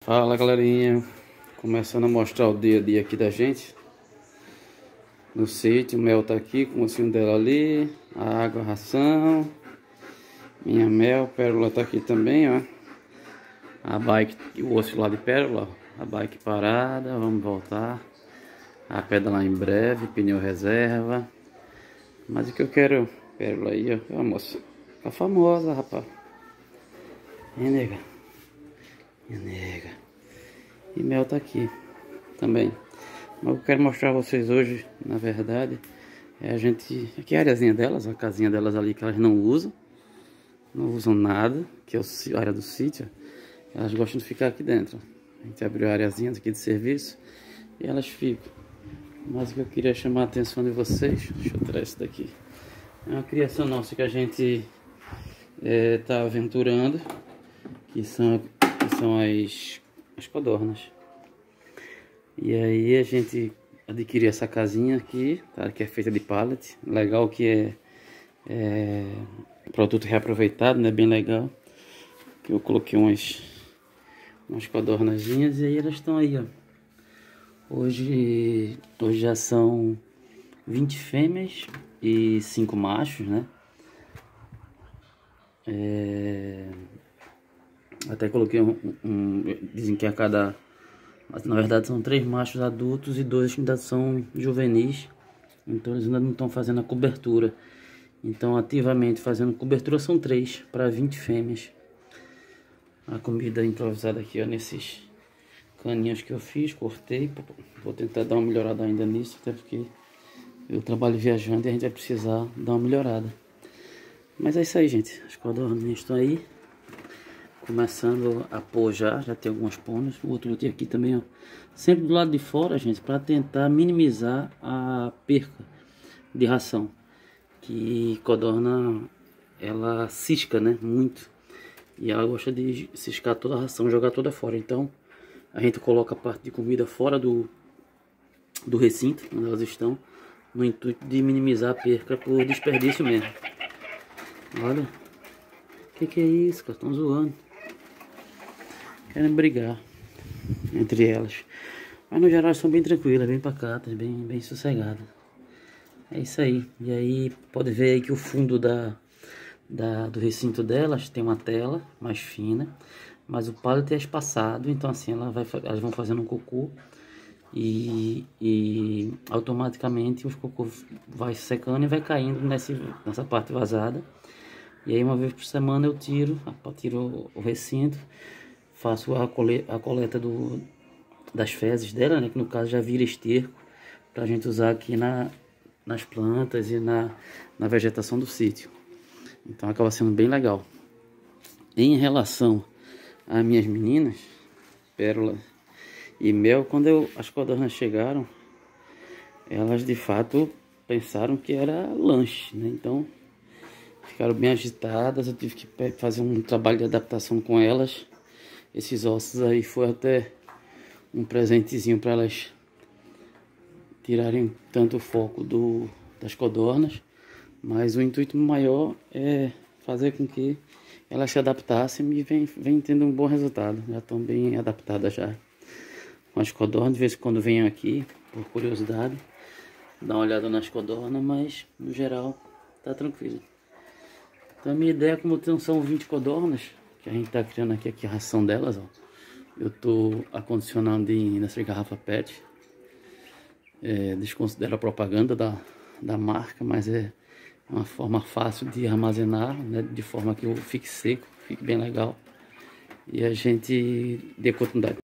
Fala galerinha, começando a mostrar o dia a dia aqui da gente no sítio. O Mel tá aqui com o mocinho dela ali, a água, a ração, minha Mel, Pérola tá aqui também, ó. A bike, o osso lá de Pérola, ó. A bike parada, vamos voltar a pedalar em breve, pneu reserva. Mas o que eu quero, Pérola aí, ó, moça, tá famosa, rapaz. Hein, nega? Minha nega. E Mel tá aqui também. Mas o que eu quero mostrar a vocês hoje, na verdade, é a gente... Aqui é a areazinha delas, a casinha delas ali que elas não usam. Não usam nada, que é a área do sítio. Elas gostam de ficar aqui dentro. A gente abriu a areazinha aqui de serviço e elas ficam. Mas o que eu queria chamar a atenção de vocês, deixa eu tirar isso daqui. É uma criação nossa que a gente tá aventurando, que são as codornas. E aí a gente adquiriu essa casinha aqui, tá? Que é feita de pallet. Legal que é produto reaproveitado, né? Bem legal. Que eu coloquei umas codornazinhas e aí elas estão aí, ó. Hoje já são 20 fêmeas e 5 machos, né? Até coloquei dizem que a cada... Na verdade são 3 machos adultos e 2 que ainda são juvenis. Então eles ainda não estão fazendo a cobertura. Então ativamente fazendo cobertura são 3 para 20 fêmeas. A comida improvisada aqui, ó, nesses caninhos que eu fiz, cortei. Vou tentar dar uma melhorada ainda nisso, até porque eu trabalho viajando e a gente vai precisar dar uma melhorada. Mas é isso aí, gente. As codorninhas estão aí, começando a pôr já tem algumas ponas. O outro tem aqui também, ó. Sempre do lado de fora, gente, para tentar minimizar a perca de ração. Que codorna, ela cisca, né, muito. E ela gosta de ciscar toda a ração, jogar toda fora. Então, a gente coloca a parte de comida fora do recinto, onde elas estão, no intuito de minimizar a perca por desperdício mesmo. Olha, o que é isso, cara? Estão zoando. Querem brigar entre elas. Mas no geral são bem tranquilas, bem pacatas, bem sossegadas. É isso aí. E aí pode ver aí que o fundo do recinto delas tem uma tela mais fina, mas o pallet é espaçado, então assim elas vão fazendo um cocô e automaticamente os cocôs vai secando e vai caindo nessa parte vazada. E aí uma vez por semana eu tiro o recinto, faço a coleta das fezes dela, né, que no caso já vira esterco para a gente usar aqui nas plantas e na vegetação do sítio. Então acaba sendo bem legal. Em relação às minhas meninas, Pérola e Mel, quando as codornas chegaram, elas de fato pensaram que era lanche, né? Então ficaram bem agitadas, eu tive que fazer um trabalho de adaptação com elas. Esses ossos aí foi até um presentezinho para elas tirarem tanto o foco das codornas. Mas o intuito maior é fazer com que elas se adaptassem e vem tendo um bom resultado. Já estão bem adaptadas já com as codornas. De vez em quando venho aqui, por curiosidade, dar uma olhada nas codornas, mas no geral tá tranquilo. Então a minha ideia, como são 20 codornas, que a gente tá criando aqui a ração delas, ó. Eu tô acondicionando nessa garrafa PET. Desconsidero a propaganda da marca, mas é uma forma fácil de armazenar, né, de forma que fique seco, fique bem legal. E a gente dê continuidade.